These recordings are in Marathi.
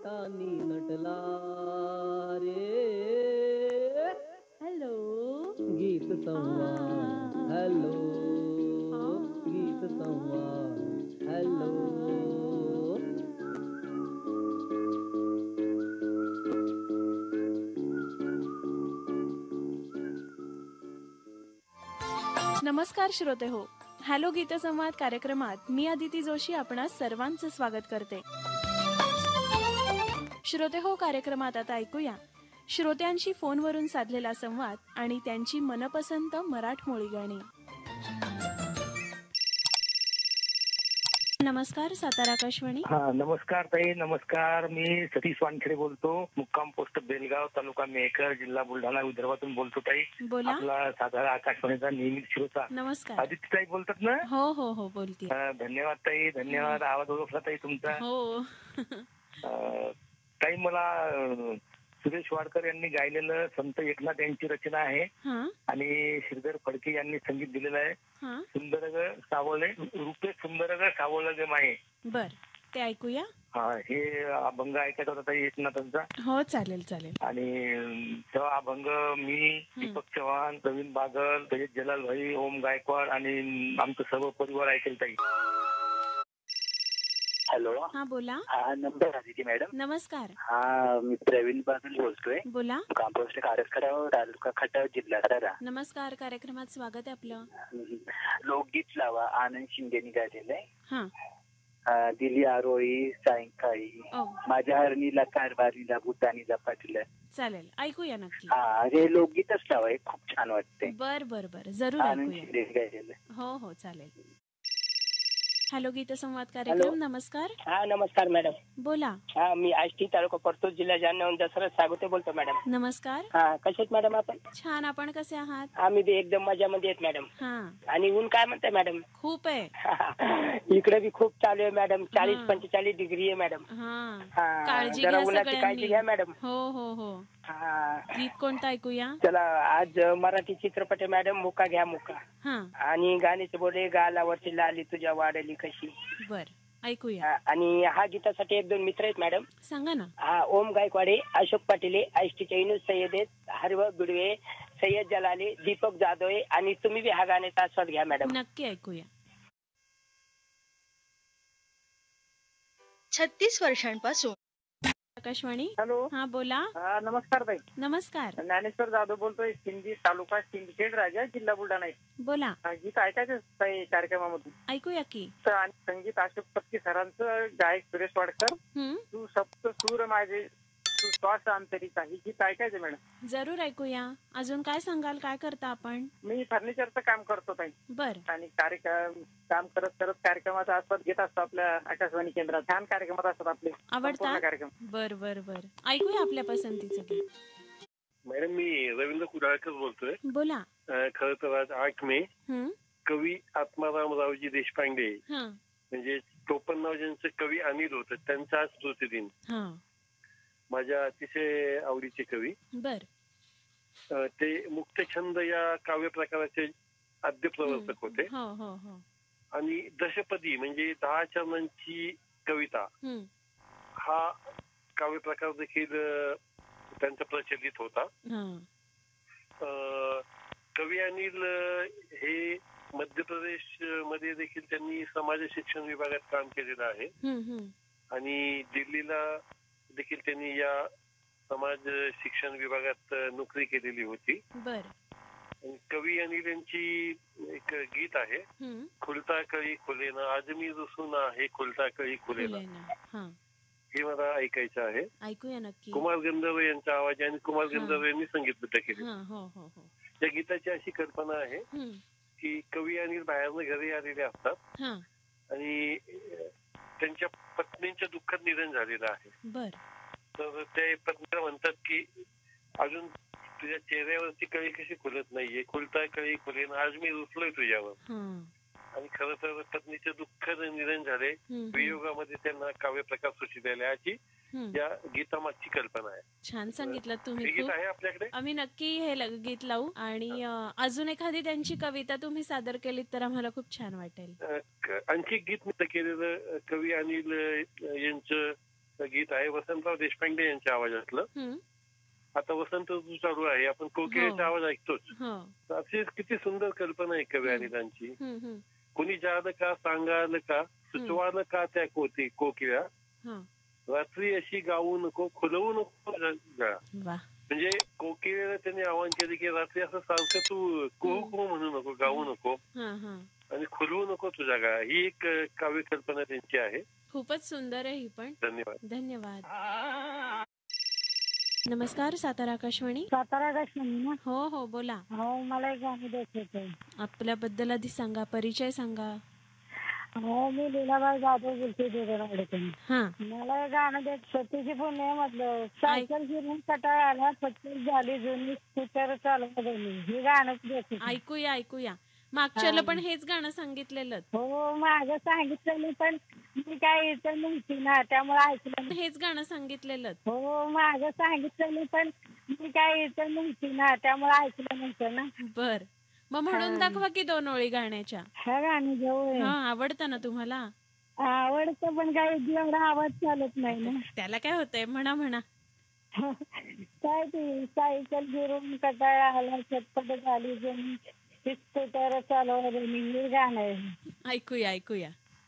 थाटानी नटला रे. हॅलो. गीत संवाद हॅलो. गीत संवाद हॅलो. नमस्कार श्रोते हो. हॅलो गीतसंवाद कार्यक्रमात मी अदिती जोशी आपणास सर्वांचं स्वागत करते. श्रोते हो, कार्यक्रमात आता ऐकूया श्रोत्यांशी फोनवरून साधलेला संवाद आणि त्यांची मनपसंत मराठमोळी गाणी. नमस्कार, सातारा आकाशवाणी. नमस्कार ताई, नमस्कार. मी सतीश वानखेडे बोलतो, मुक्काम पोस्ट बेलगाव, तालुका मेहकर, जिल्हा बुलढाणा, विदर्भातून बोलतो ताई. बोला. आपला सातारा आकाशवाणीचा नियमित श्रोता. नमस्कार. आदित्य ताई बोलतात ना? हो हो हो, बोलते. धन्यवाद ताई, धन्यवाद. आवाज ओळखला ताई तुमचा. हो. ताई, मला सुरेश वाडकर यांनी गायलेलं संत एकनाथ यांची रचना आहे आणि श्रीधर फडके यांनी संगीत दिलेलं आहे. सुंदर ग सावळे रूपे, सुंदर ग सावळ ग माये. बर, ते ऐकूया. हे अभंग ऐकायचा होता ताई एकनाथांचा. हो, चालेल चालेल. आणि तेव्हा अभंग मी, दीपक चव्हाण, प्रवीण बागल, सय्यद जलाल भाई, ओम गायकवाड आणि आमचं सर्व परिवार ऐकेल ताई. हॅलो. हा, बोला. नमस्कार आदिती मॅडम. नमस्कार. मी प्रवीण बागल बोलतोय. बोला. कंपोस्ट कारखाना, तालुका खटाव, जिल्हा सातारा. नमस्कार, कार्यक्रमात स्वागत आहे आपलं. लोकगीत लावा, आनंद शिंदेनी गायलेलं आहे. हा. दिली आरोळी सायंकाळी, माझ्या हरणीला कारभारीला भूतानीला पाठलं. चालेल, ऐकूया नक्की. हे लोकगीतच लावा, खूप छान वाटते. बर बर बर, जरूर आनंद ऐकूया. शिंदेनी गायलेलं. हो हो, चालेल. हॅलो गीतसंवाद कार्यक्रम. नमस्कार. नमस्कार मॅडम. बोला. मी आष्टी, तालुका परतूर, जिल्हा जालना, दसरा सागोते बोलतो मॅडम. नमस्कार. कसे आहेत मॅडम आपण? छान, आपण कसे आहात? आम्ही बी एकदम मजामध्ये आहेत मॅडम. आणि ऊन काय म्हणताय मॅडम? खूप आहे. इकडे बी खूप चालू आहे मॅडम. 40-45 डिग्री आहे मॅडम. काळजी जरा घ्या उन्हाची काळजी घ्या मॅडम. हो हो हो. गीत कोणतं ऐकूया? चला, आज मराठी चित्रपट आहे मॅडम, मुका घ्या मुका. आणि गाण्याचे बोले, गालावरची लाली तुझ्या वाढली कशी. बर, ऐकूया. आणि हा गीतासाठी 1-2 मित्र आहेत मॅडम. सांगा ना. ओम गायकवाडे, अशोक पाटील, आष्टीचे इनूस सय्यद, हरव बिडवे, सय्यद जलाले, दीपक जाधव आणि तुम्ही बी हा गाण्याचा आस्वाद घ्या मॅडम. नक्की ऐकूया. 36 वर्षांपासून. आकाशवाणी. हॅलो. हा, बोला. नमस्कार ताई. नमस्कार. ज्ञानेश्वर जाधव बोलतोय, सिंधी, तालुका सिंदखेड राजा, जिल्हा बुलढाणा. बोला. गीत ऐकायचं ताई कार्यक्रमामधून. ऐकूया की. आणि संगीत अशोक पत्की सरांचं, गायक सुरेश वाडकर. तू सप्त सूर माझे, तू श्वास अंतरीचा. ही गीत ऐकायचं मॅडम. जरूर ऐकूया. अजून काय सांगाल, काय करता आपण? मी फर्निचरचं काम करतो ताई. बर. आणि काम करत करत कार्यक्रमाचा आस्वाद घेत असतो आपल्या आकाशवाणी केंद्रात. छान कार्यक्रमात असतात आपले आवडता कार्यक्रम. बर बर बर, ऐकूया आपल्या पसंतीचं गीत. मॅडम, मी रवींद्र कुडाळकर बोलतोय. बोला. खरं तर आज 8 मे कवी आत्मारामरावजी देशपांडे, म्हणजे टोपणनाव ज्यांचं कवी अनिल होतं, त्यांचा आज स्मृतिदिन. माझ्या अतिशय आवडीचे कवी. बर. ते मुक्तछंद या काव्य प्रकाराचे आद्य प्रवर्तक होते. आणि दशपदी म्हणजे 10 चरणांची कविता हा काव्य प्रकार देखील त्यांचा प्रचलित होता. कवी अनिल हे मध्य प्रदेश मध्ये देखील त्यांनी समाज शिक्षण विभागात काम केलेलं आहे. आणि दिल्लीला देखील त्यांनी या समाज शिक्षण विभागात नोकरी केलेली होती. कवी अनिल यांची एक गीत आहे, खुलता कळी खुलेना, आज मी रुसून आहे खुलता कळी खुलेना. हे मला ऐकायचं आहे. ऐकूया नक्की. कुमार गंधर्व यांचा आवाज आणि कुमार गंधर्व यांनी संगीतबद्ध केले. त्या गीताची अशी कल्पना आहे की कवी अनिल बाहेरनं घरी आलेले असतात आणि त्यांच्या पत्नींच्या दुःखात निधन झालेलं आहे. तर ते पत्नीला म्हणतात की अजून तुझ्या चेहऱ्यावरती कळी कशी खुलत नाहीये, खुलता कळी खुलेना, आज मी रुसलोय तुझ्यावर. आणि खरं तर पत्नीचे दुःख निधन झाले, वियोगामध्ये त्यांना काव्य प्रकार सूचित आले, याची या गीतामागची कल्पना आहे. छान सांगितलं तुम्ही. गीत आहे आपल्याकडे, आम्ही नक्की हे गीत लावू. आणि अजून एखादी त्यांची कविता तुम्ही सादर केलीत तर आम्हाला खूप छान वाटेल. आणखी गीत केलेलं कवी अनिल यांचं गीत आहे वसंतराव देशपांडे यांच्या आवाजातलं. आता वसंत ऋतू चालू आहे, आपण कोकिळेचा आवाज ऐकतोच. अशी किती सुंदर कल्पना आहे कवी अनिलांची. कुणी जाणं का सांगाल का सुचवानं का त्या कोकिळा, रात्री अशी गाऊ नको खुलवू नको गळा. म्हणजे कोकिळेला त्यांनी आवाहन केलं की रात्री असं सारखं तू कुहू कुहू म्हणू नको, गाऊ नको आणि खुलवू नको तुझ्या गळा. ही एक काव्य कल्पना त्यांची आहे. खूपच सुंदर आहे ही पण. धन्यवाद. धन्यवाद. नमस्कार, सातारा आकाशवाणी. सातारा आकाशवाणी ना? हो हो, बोला. हो, मला एक गाणं द्यायचं. आपल्याबद्दल आधी सांगा, परिचय सांगा. हो, मी लीलाबाई जाधव बोलते देवगडकडून. मला गाणं द्यायचं. सतीची पुण्य म्हटलं, सायकल फिरून कटाळा आला, पच्चीस झाली जुनी स्कूटर चालवत हे गाणं द्यायचं. ऐकूया ऐकूया. मागच्याला पण हेच गाणं सांगितलेलं. हो, मागं सांगितलेलं पण मी काय इथं नव्हती ना, त्यामुळे ऐकलं. हेच गाणं सांगितलेलं. हो, मागं सांगितलेलं पण मी काय इथं नव्हती ना, त्यामुळे ऐकलं नव्हतं ना. बर, मग म्हणून दाखवा की 2 ओळी गाण्याच्या. हा गाणं घेऊ. आवडतं ना तुम्हाला? आवडतं, पण काय एवढा आवाज चालत नाही ना. त्याला काय होतंय, म्हणा म्हणा. काय ते सायकल फिरून कटाळा आला, चटपट झाली जणी स्कूटर चालवलं हे गाणं आहे. ऐकूया ऐकूया.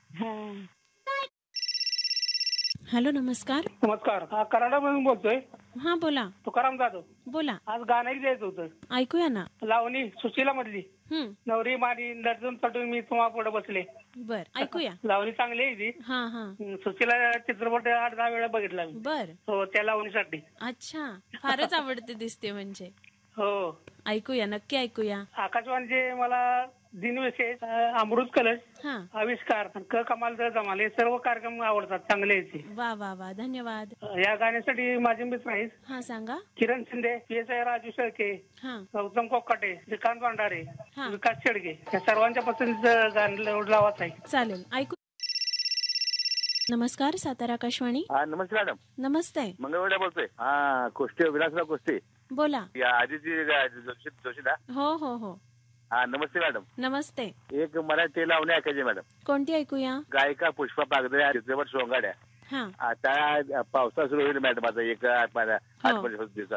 हॅलो, नमस्कार. नमस्कार, कराडामधून बोलतोय. हा, बोला. तुकाराम जाधव. बोला. आज गाणं द्यायचं होतं. ऐकूया ना. लावणी सुशीला मधली. नवरी मारी नर्जून तटून मी तुम्हा पुढे बसले. बर, ऐकूया. लावणी चांगली आहे ती. सुशीला चित्रपट 8-10 वेळा बघितला मी. बर. हो, त्या लावणीसाठी. अच्छा, फारच आवडते दिसते म्हणजे. हो, ऐकूया, नक्की ऐकूया. आकाशवाणीचे मला दिनविशेष, अमृत कलश, आविष्कार, कमाल दर जमाल हे सर्व कार्यक्रम आवडतात, चांगले आहेत. वा वा वा, धन्यवाद. या गाण्यासाठी माझे मित्र आहेत. हा, सांगा. किरण शिंदे, PSI राजू शेळके, गौतम कोकाटे, श्रीकांत भांडारे, विकास शेडगे, या सर्वांच्या पसंतीचं गाणं लावाच आहे. चालेल, ऐकू. नमस्कार, सातारा आकाशवाणी. नमस्ते मॅडम. नमस्ते. मंगळवेढा बोलतोय. कोष्टे, विलासराव कोष्टे. बोला. आदिती जोशी ना? हो हो हो. नमस्ते मॅडम. नमस्ते. एक मराठी लावणी ऐकायची मॅडम. कोणती ऐकूया? गायिका पुष्पा पागदळे, चित्रपट सोंगाड्या. आता पावसा सुरू होईल मॅडम, आता एक 8 दिवसात.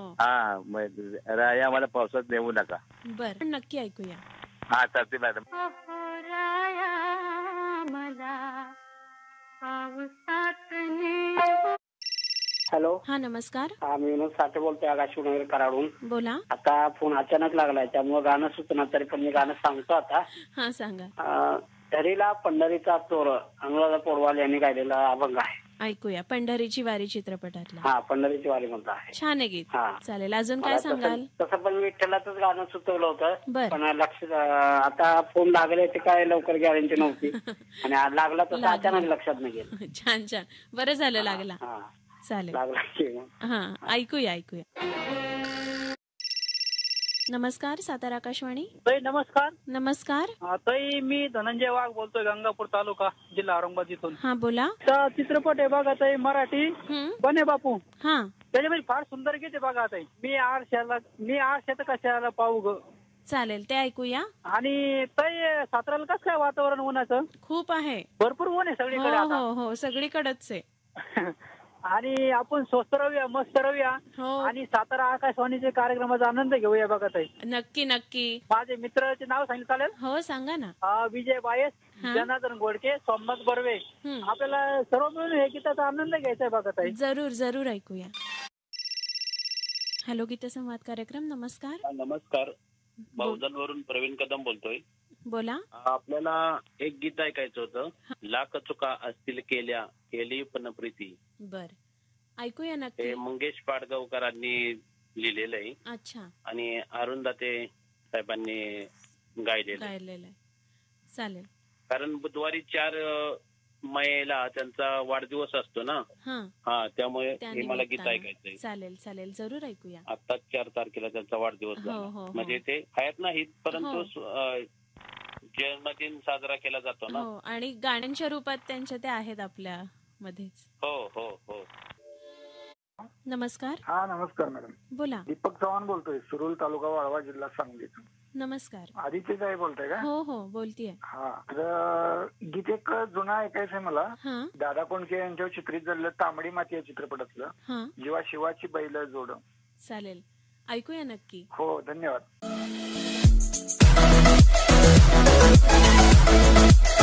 राया मला पावसात नेऊ नका. बर, नक्की ऐकूया. हा, चालते मॅडम. हॅलो. हा, नमस्कार. मी विनोद साठे बोलतोय, आकाशवाणी कराडून. बोला. आता फोन अचानक लागलाय, त्यामुळे गाणं सुचणार, तरी पण मी गाणं सांगतो आता. हा, सांगा. धरीला पंढरीचा चोर, अनुराधा पौडवाल यांनी गायलेला अभंग आहे. ऐकूया. पंढरीची वारी चित्रपटातला. हा, पंढरीची वारी म्हणता आहे. छान आहे गीत. चालेल, अजून काय सांगाल? तसं पण विठ्ठलाचंच गाणं सुचवलं होतं, पण लक्ष आता फोन लागले ते काय लवकर गॅरंटी नव्हती आणि लागला तसं अचानक लक्षात नाही गेलं. छान छान, बरं झालं लागला. चालेल. हा, ऐकूया ऐकूया. नमस्कार, सातारा आकाशवाणी. नमस्कार. नमस्कार. ताई, मी धनंजय वाघ बोलतोय, गंगापूर तालुका, जिल्हा औरंगाबाद इथून. हा, बोला. चित्रपट आहे बघा ताई, मराठी, बने बापू. हा, त्याच्यामध्ये फार सुंदर गीत आहे बघा ताई. मी आरशात कशाला पाहू ग. चालेल, ते ऐकूया. आणि ताई, साताऱ्याला कसं काय वातावरण उन्हाचं? खूप आहे, भरपूर ऊन आहे सगळीकडे. हो हो, सगळीकडेच आहे. आणि आपण स्वस्त राहूया, मस्त राहूया आणि सातारा आकाशवाणीचे कार्यक्रमाचा आनंद घेऊया बघा ताई. नक्की नक्की. माझे मित्राचे नाव सांगितलं चालेल? हो, सांगा ना. विजय बायस, जनार्दन गोडके, सोमनाथ बर्वे. आपल्याला सर्व मिळून हे गीताचा आनंद घ्यायचा आहे बघा ताई. जरूर जरूर ऐकूया. हॅलो, गीतसंवाद कार्यक्रम. नमस्कार. नमस्कार, बहुजन वरून प्रवीण कदम बोलतोय. बोला. आपल्याला एक गीत ऐकायचं होतं. लाख चुका असतील केल्या, केली पण प्रीती. बर, ऐकूया नक्की. हे मंगेश पाडगावकरांनी लिहिलेलं आहे. अच्छा. आणि अरुंधते साहेबांनी गायलेलं आहे. चालेल. कारण बुधवारी 4 मेला त्यांचा वाढदिवस असतो ना. त्यामुळे हे मला गीत ऐकायचंय. चालेल चालेल, जरूर ऐकूया. आता 4 तारखेला त्यांचा वाढदिवस झाला. म्हणजे ते हयात नाहीत, परंतु जन्मदिन साजरा केला जातो ना. आणि गाण्यांच्या रूपात त्यांच्या ते आहेत आपल्या मध्येच. हो हो हो. नमस्कार. हा, नमस्कार मॅडम. बोला. दीपक चव्हाण बोलतोय, सुरूल तालुका वाळवा, जिल्हा सांगली. नमस्कार. आदित्यताई बोलताय का? हो हो बोलतीये. हा, तर गीत एक जुना ऐकायचंय मला. दादा कोंडके यांच्यावर चित्रित झालेलं तांबडी माती या चित्रपटातलं जेव्हा शिवाची बैल जोड. चालेल, ऐकूया नक्की. हो, धन्यवाद.